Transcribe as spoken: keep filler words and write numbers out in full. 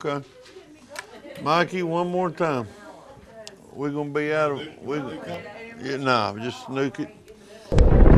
Okay. Mikey, one more time. We're gonna be out of we. Yeah, nah, just snook it.